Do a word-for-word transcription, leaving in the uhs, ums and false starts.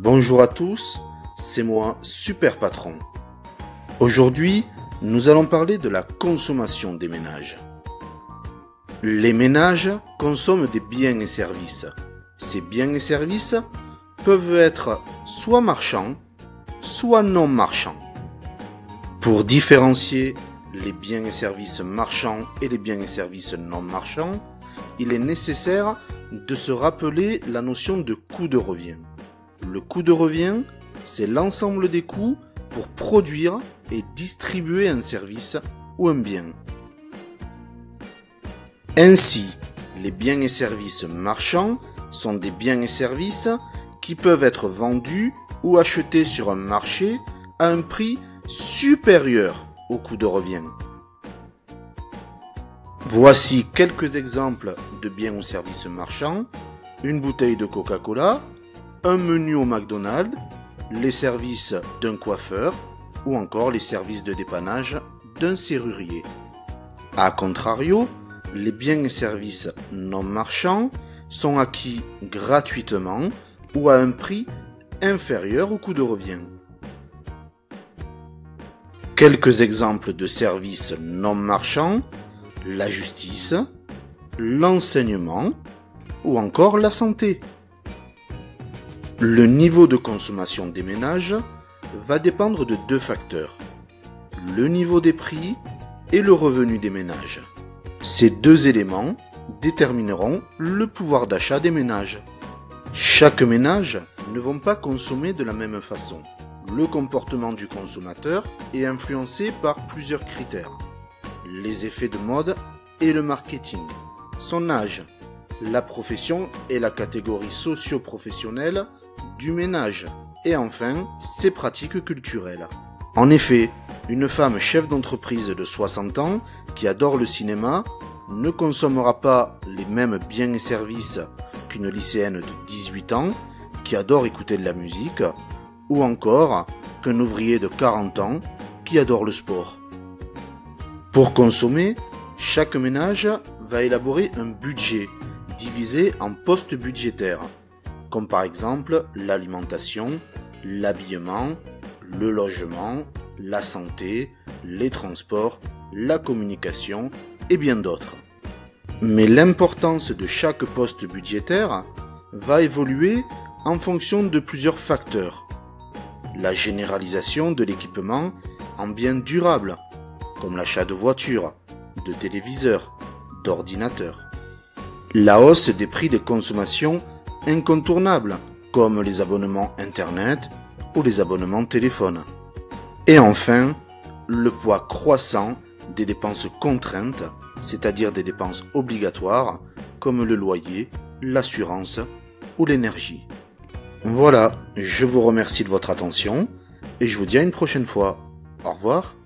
Bonjour à tous, c'est moi, Super Patron. Aujourd'hui, nous allons parler de la consommation des ménages. Les ménages consomment des biens et services. Ces biens et services peuvent être soit marchands, soit non marchands. Pour différencier les biens et services marchands et les biens et services non marchands, il est nécessaire de se rappeler la notion de coût de revient. Le coût de revient, c'est l'ensemble des coûts pour produire et distribuer un service ou un bien. Ainsi, les biens et services marchands sont des biens et services qui peuvent être vendus ou achetés sur un marché à un prix supérieur au coût de revient. Voici quelques exemples de biens ou services marchands: une bouteille de Coca-Cola, un menu au McDonald's, les services d'un coiffeur ou encore les services de dépannage d'un serrurier. A contrario, les biens et services non marchands sont acquis gratuitement ou à un prix inférieur au coût de revient. Quelques exemples de services non marchands: la justice, l'enseignement ou encore la santé. Le niveau de consommation des ménages va dépendre de deux facteurs: le niveau des prix et le revenu des ménages. Ces deux éléments détermineront le pouvoir d'achat des ménages. Chaque ménage ne va pas consommer de la même façon. Le comportement du consommateur est influencé par plusieurs critères: les effets de mode et le marketing, son âge, la profession et la catégorie socio-professionnelle du ménage, et enfin ses pratiques culturelles. En effet, une femme chef d'entreprise de soixante ans qui adore le cinéma ne consommera pas les mêmes biens et services qu'une lycéenne de dix-huit ans qui adore écouter de la musique, ou encore qu'un ouvrier de quarante ans qui adore le sport. Pour consommer, chaque ménage va élaborer un budget divisé en postes budgétaires, comme par exemple l'alimentation, l'habillement, le logement, la santé, les transports, la communication et bien d'autres. Mais l'importance de chaque poste budgétaire va évoluer en fonction de plusieurs facteurs. La généralisation de l'équipement en biens durables, comme l'achat de voitures, de téléviseurs, d'ordinateurs. La hausse des prix de consommation incontournables, comme les abonnements Internet ou les abonnements téléphone. Et enfin, le poids croissant des dépenses contraintes, c'est-à-dire des dépenses obligatoires, comme le loyer, l'assurance ou l'énergie. Voilà, je vous remercie de votre attention et je vous dis à une prochaine fois. Au revoir.